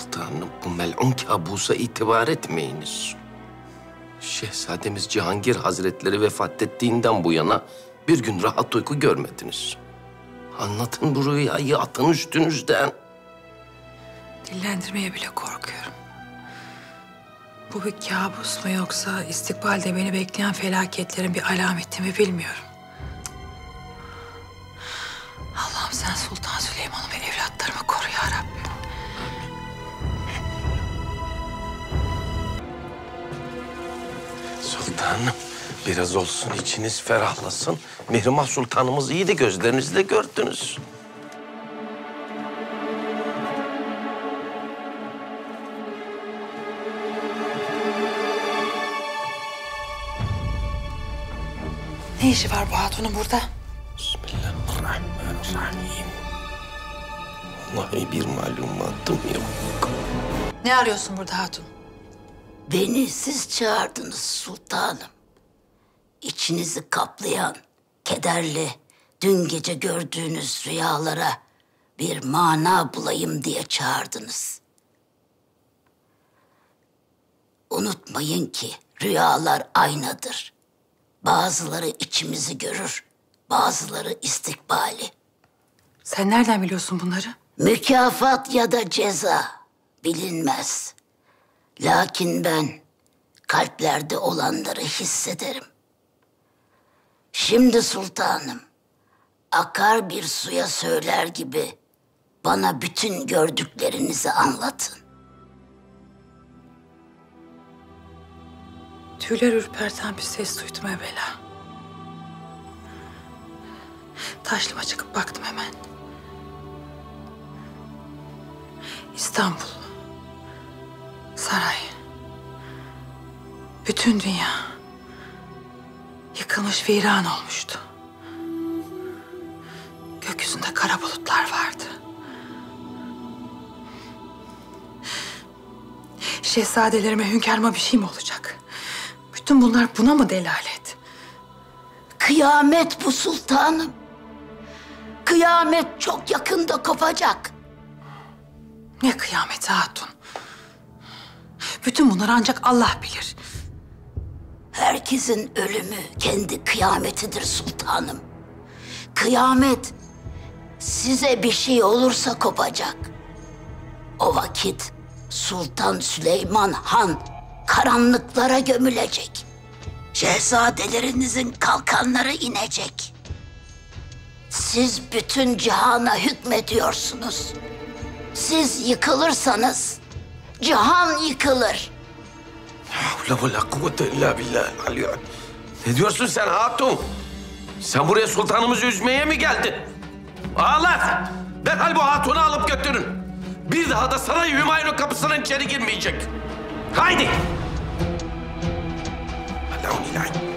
Sultanım, bu mel'un kabusa itibar etmeyiniz. Şehzademiz Cihangir Hazretleri vefat ettiğinden bu yana bir gün rahat uyku görmediniz. Anlatın bu rüyayı, atın üstünüzden. Dillendirmeye bile korkuyorum. Bu bir kabus mu yoksa istikbalde beni bekleyen felaketlerin bir alameti mi bilmiyorum. Allah'ım sen Sultan Süleyman'ı ve evlatlarımı koru ya Rabbim. Sultanım, biraz olsun içiniz ferahlasın. Mihrimah Sultanımız iyiydi, gözlerinizle gördünüz. Ne işi var bu hatunun burada? Bismillahirrahmanirrahim. Vallahi bir malumatım yok. Ne arıyorsun burada hatun? Beni siz çağırdınız sultanım. İçinizi kaplayan, kederli, dün gece gördüğünüz rüyalara bir mana bulayım diye çağırdınız. Unutmayın ki rüyalar aynadır. Bazıları içimizi görür, bazıları istikbali. Sen nereden biliyorsun bunları? Mükafat ya da ceza bilinmez. Lakin ben kalplerde olanları hissederim. Şimdi sultanım, akar bir suya söyler gibi bana bütün gördüklerinizi anlatın. Tüyler ürperten bir ses duydum evvela. Taşlıma çıkıp baktım hemen. İstanbul, saray, bütün dünya yıkılmış, viran olmuştu. Gökyüzünde kara bulutlar vardı. Şehzadelerime, hünkârıma bir şey mi olacak? Bütün bunlar buna mı delalet? Kıyamet bu sultanım. Kıyamet çok yakında kopacak. Ne kıyameti hatun? Bütün bunları ancak Allah bilir. Herkesin ölümü kendi kıyametidir sultanım. Kıyamet size bir şey olursa kopacak. O vakit Sultan Süleyman Han karanlıklara gömülecek. Şehzadelerinizin kalkanları inecek. Siz bütün cihana hükmediyorsunuz. Siz yıkılırsanız cihan yıkılır. La havle ve la kuvvete illa billahil aliyyil. Ne diyorsun sen hatun? Sen buraya sultanımızı üzmeye mi geldin? Ağlar! Derhal bu hatunu alıp götürün. Bir daha da saray Hümayun'un kapısından içeri girmeyecek. Haydi! Allah'ım ilahi.